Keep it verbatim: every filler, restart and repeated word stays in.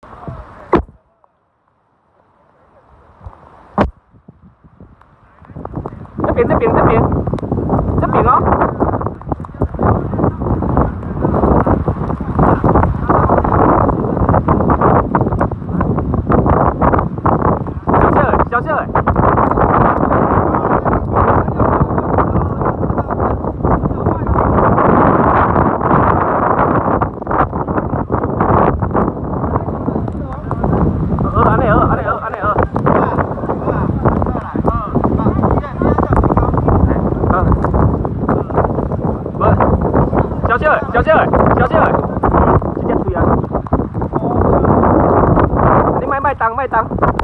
这边这边这边这边哦。小小的，呃，安尼好，安尼好，安尼好。小小的，小小的，小小的，直接推啊！你卖卖当卖当。